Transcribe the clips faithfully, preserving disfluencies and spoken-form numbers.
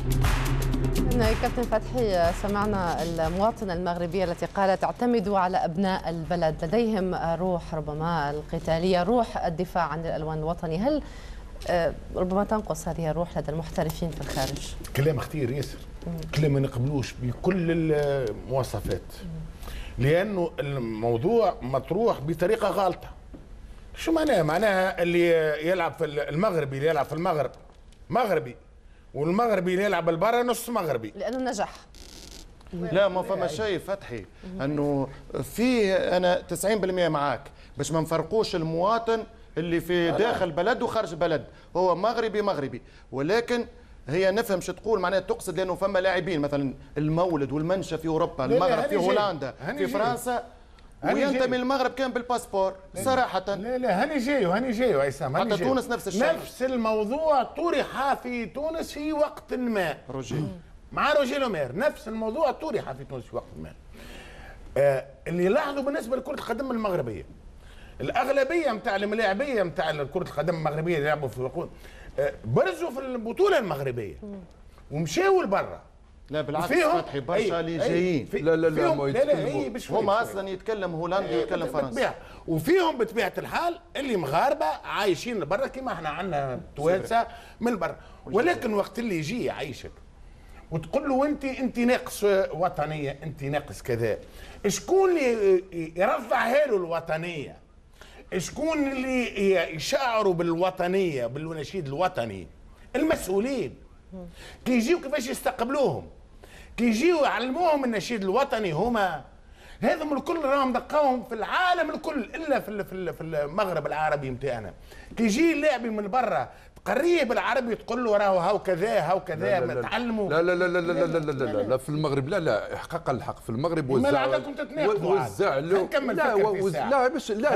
كابتن فتحي، سمعنا المواطنة المغربية التي قالت اعتمدوا على أبناء البلد، لديهم روح ربما القتالية، روح الدفاع عن الألوان الوطني. هل ربما تنقص هذه الروح لدى المحترفين في الخارج؟ كلام اختير ياسر، كلام ما نقبلوش بكل المواصفات، لأنه الموضوع مطروح بطريقة غلطة. شو معناها؟ معناها اللي يلعب في المغربي اللي يلعب في المغرب مغربي، والمغربي اللي يلعب البرا نص مغربي لانه نجح. لا ما فما شيء فتحي، انه في انا تسعين بالمئة معاك باش ما نفرقوش المواطن اللي في داخل بلد وخارج بلد، هو مغربي مغربي، ولكن هي نفهم شو تقول معناها تقصد، لانه فما لاعبين مثلا المولد والمنشا في اوروبا، المغرب في هولندا في فرنسا وينتمي المغرب كان بالباسبور صراحة. لا لا هاني جايو هاني جايو عصام، حتى تونس نفس الشيء، نفس الموضوع طرح في تونس في وقت ما روجي مع روجي لومير، نفس الموضوع طرح في تونس في وقت ما. آه اللي لاحظوا بالنسبة لكرة القدم المغربية، الأغلبية نتاع الملاعبية نتاع كرة القدم المغربية اللي يلعبوا في وقود آه برزوا في البطولة المغربية ومشاوا لبرا. لا بالعكس فتحي برشا اللي جايين. لا لا لا ما لا هما اصلا يتكلم هولندي ويتكلم فرنسي، وفيهم بطبيعه الحال اللي مغاربه عايشين برا كما احنا عندنا توانسه من برا، ولكن وقت اللي يجي يعيشك وتقول له انت انت ناقص وطنيه، انت ناقص كذا، شكون اللي يرفعها له الوطنيه؟ شكون اللي يشعروا بالوطنيه بالنشيد الوطني؟ المسؤولين. كي يجيو كيفاش يستقبلوهم؟ كي يجيو يعلموهم النشيد الوطني، هما هذم الكل راهم دقاهم في العالم الكل الا في في المغرب العربي نتاعنا. كي يجي اللاعب من برا تقريه بالعربي تقول له راهو هاو كذا هاو كذا تعلموا. لا لا لا لا لا لا لا لا لا في المغرب لا لا حقق الحق في المغرب وزع وزع له لا لا باش لا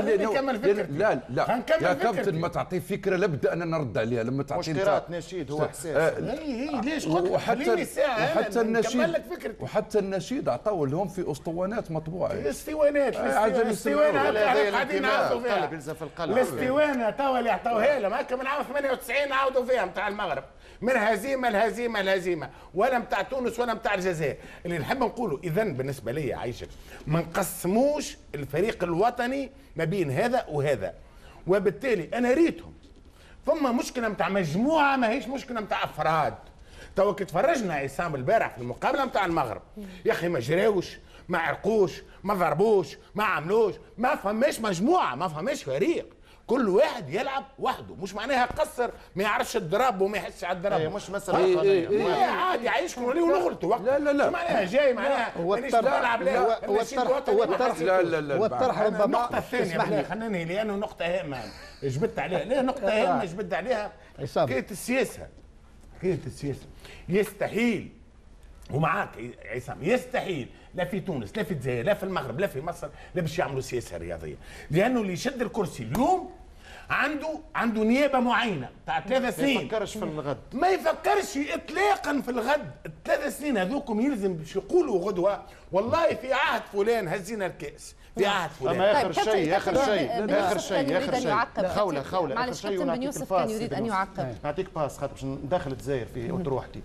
لا لا يا كابتن ما تعطي فكره لابد ان نرد عليها لما تعطي مشكلات نشيد هو احساس. اي اي ليش وحتى وحتى النشيد وحتى النشيد عطاو لهم في اسطوانات مطبوعه. الاسطوانات الاسطوانات قاعدين نعرفوا فيها الاسطوانه توا اللي عطاوها لهم هكا من عام ثمانية وتسعين عاودوا فيها نتاع المغرب، من هزيمه لهزيمه لهزيمه، ولا نتاع تونس ولا نتاع الجزائر. اللي نحب نقوله اذا بالنسبه لي عايشك ما نقسموش الفريق الوطني ما بين هذا وهذا، وبالتالي انا ريتهم ثم مشكله نتاع مجموعه ماهيش مشكله نتاع افراد. تو كي تفرجنا عصام البارح في المقابله نتاع المغرب يا اخي ما جراوش ما عرقوش ما ضربوش ما عملوش، ما فماش مجموعه ما فماش فريق، كل واحد يلعب وحده، مش معناها قصر ما يعرفش الضرب وما يحسش على الضرب. ايه مش مسألة إيه إيه إيه إيه عادي عايشكم وليه نغلطوا. لا لا لا معناها جاي معناها مانيش بلعب لا هو الطرح هو الطرح لا لا لا هو الطرح ربما النقطة الثانية خلينا ننهي لأنه نقطة هامة جبت عليها، ليه نقطة هامة جبت عليها؟ حكاية السياسة. حكاية السياسة يستحيل ومعاك عصام يستحيل لا في تونس لا في الجزائر لا في المغرب لا في مصر لا باش يعملوا سياسه رياضيه، لانه اللي يشد الكرسي اليوم عنده عنده نيابه معينه تاع ثلاث سنين. ما يفكرش في الغد، ما يفكرش اطلاقا في الغد. الثلاث سنين هذوكم يلزم باش يقولوا غدوه والله في عهد فلان هزينا الكاس، في عهد فلان. اما اخر شيء اخر شيء اخر شيء اخر شيء خوله خوله اخر شيء كابتن بن يوسف كان يريد ان يعقب. نعطيك باس خاطر باش ندخل الجزائر في اطروحتي.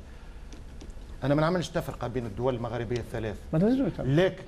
انا ما نعملش تفرقه بين الدول المغاربيه الثلاث، لكن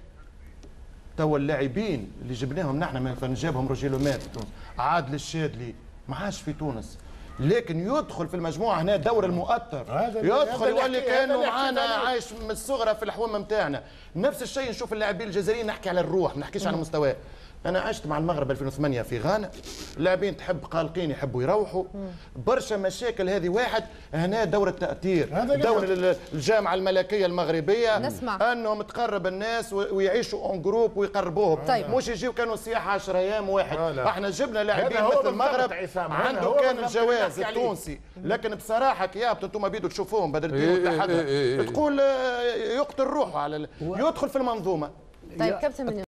توا اللاعبين اللي جبناهم نحن مثلا جابهم روجي لومير في تونس، عادل الشادلي ما عادش في تونس، لكن يدخل في المجموعه هنا دور المؤثر، يدخل يولي كانه معانا عايش من الصغرى في الحومه نتاعنا. نفس الشيء نشوف اللاعبين الجزائريين، نحكي على الروح ما نحكيش على المستوى. أنا عشت مع المغرب ألفين وثمانية في غانا، اللاعبين تحب قالقين يحبوا يروحوا، برشا مشاكل. هذه واحد هنا دور التأثير، دور الجامعة الملكية المغربية نسمع. أنهم تقرب الناس ويعيشوا اون جروب ويقربوهم، طيب. مش يجيو كانوا سياحة عشرة أيام واحد. احنا جبنا لاعبين مثل المغرب عنده كان الجواز التونسي، لكن بصراحة كيابت انتم بيدوا تشوفوهم بدل الدين والتحدث تقول يقتل روحه على يدخل في المنظومة. طيب كابتن